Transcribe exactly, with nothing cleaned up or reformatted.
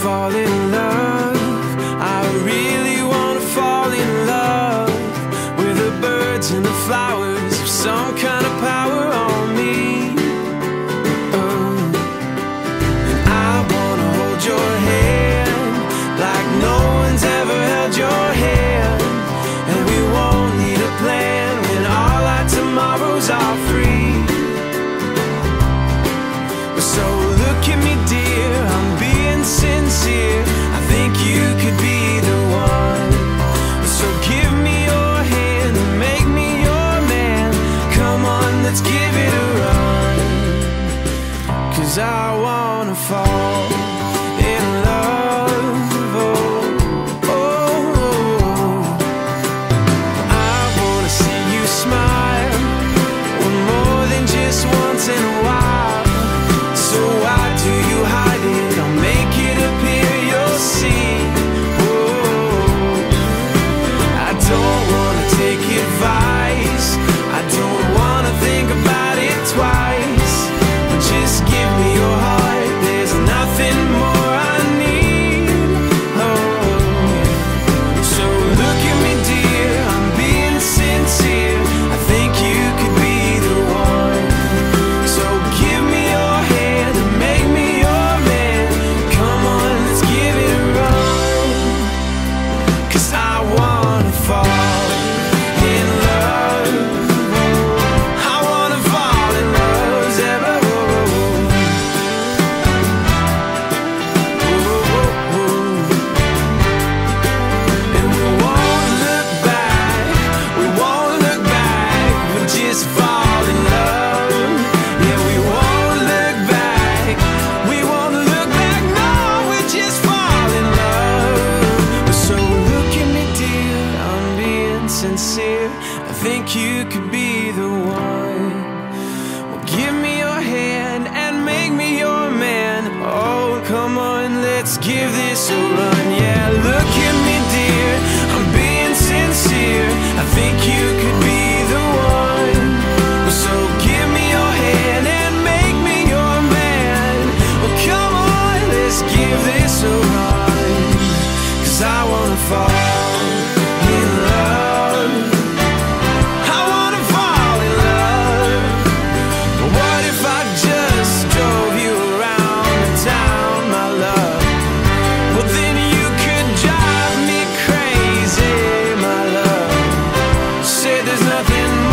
fall in love. I really wanna fall in love with the birds and the flowers of some kind of power on me. Oh. And I wanna hold your hand like no one's ever held your hand. And we won't need a plan when all our tomorrows are free. So look at me, dear, I'm being sincere. I think you could be the one. So give me your hand and make me your man. Come on, let's give it a run. 'Cause I wanna fall in love. Oh, oh, oh. I wanna see you smile, well, more than just once in a while. So why do you hide it? I'll make it appear you'll see. Oh, I don't wanna take advice, I don't wanna think about it twice. But just give me your heart, there's nothing more I need. Oh, so look at me, dear, I'm being sincere. I think you could be the one. So give me your hand and make me your man. Come on, let's give it a run. 'Cause I wanna fall in love. I wanna fall in love, Zebra. And we won't look back, we won't look back, we'll just fall in love. Yeah, we won't look back, we won't look back, no, we'll just fall in love. So look at me, dear, I'm being sincere. I think you could be the one. Well, give me your hand and make me your man. Oh, come on, let's give this a run. Yeah, look at me, dear, I'm being sincere. I think you could be the one. So give me your hand and make me your man. Well, come on, let's give this a run. 'Cause I wanna fall in love. I wanna fall in love. But what if I just drove you around the town, my love? Well, then you could drive me crazy, my love. Say there's nothing